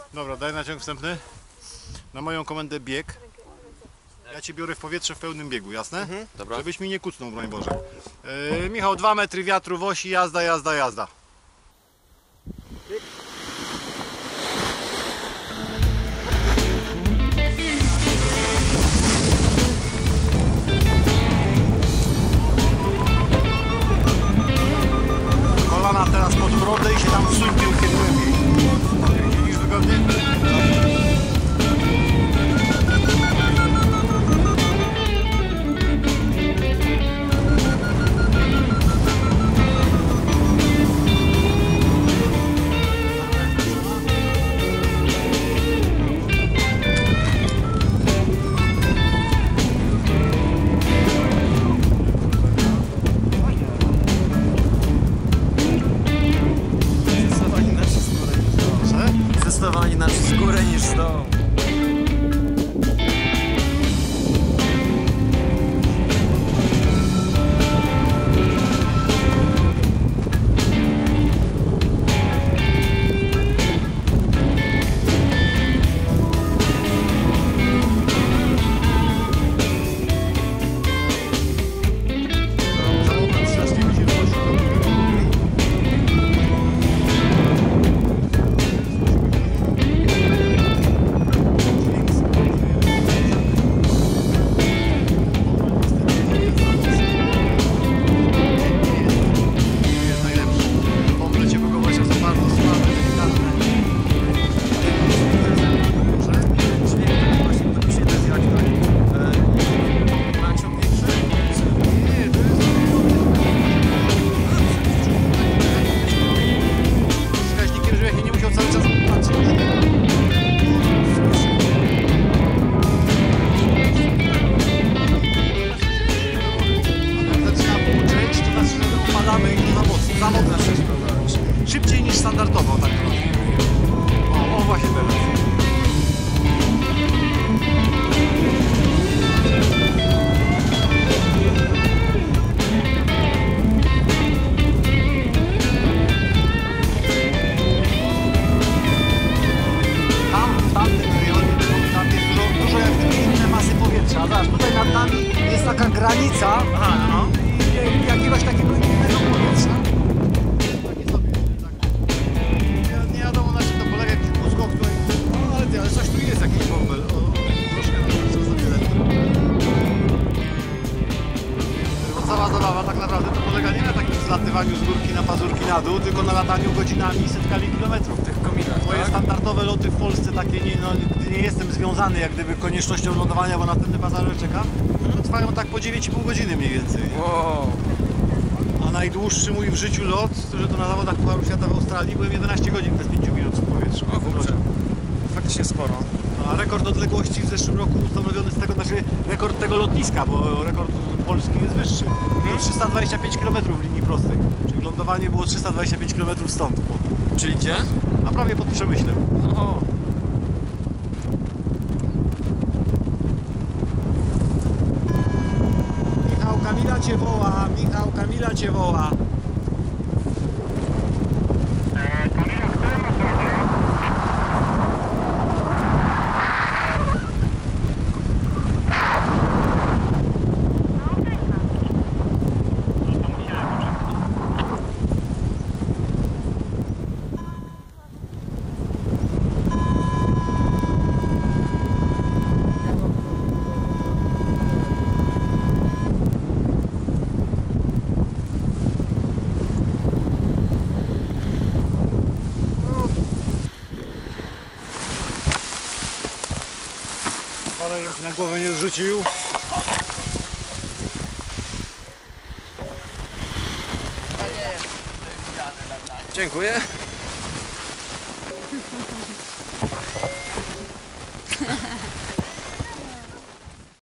Dobra, daj naciąg wstępny. Na moją komendę bieg. Ja Cię biorę w powietrze w pełnym biegu, jasne? Dobra. Żebyś mi nie kucnął, broń Boże. Michał, 2 metry wiatru w osi, jazda, jazda, jazda. Kolana teraz pod brodę i się tam wsuń tyłkiem głębiej. Widzisz wygodnie? Zdecydowanie inaczej z góry niż z dołu. Szybciej niż standardowo, tak o właśnie teraz. Tam w tym rejonie, tam jest dużo jak gdyby inne masy powietrza. Zobacz, tutaj nad nami jest taka granica i jakiegoś takiego innego powietrza. Nie wiadomo na czym to polega, jakiś półskok tutaj. No ale coś tu jest, jakiś bąbel. Troszkę na to trzeba zabierać. Cała zabawa tak naprawdę to polega nie na takim zlatywaniu z górki na pazurki na dół, tylko na lataniu godzinami i setkami kilometrów. W tych komikach, Moje standardowe loty w Polsce takie, nie jestem związany jak gdyby koniecznością lądowania, bo następny pasażer czeka, to trwają tak po 9,5 godziny mniej więcej. Wow. A najdłuższy mój w życiu lot, że to na zawodach Pucharu Świata w Australii, byłem 11 godzin bez 5 minut w powietrzu. O kurczę. Faktycznie sporo. A rekord odległości w zeszłym roku ustanowiony z tego, znaczy rekord tego lotniska, bo rekord polski jest wyższy. To 325 km w linii prostej. Czyli lądowanie było 325 km stąd. Czyli gdzie? A prawie pod Przemyślem. O. Michał, Kamila Cię woła, Michał, Kamila Cię woła. Ale na głowę nie zrzucił. Dziękuję.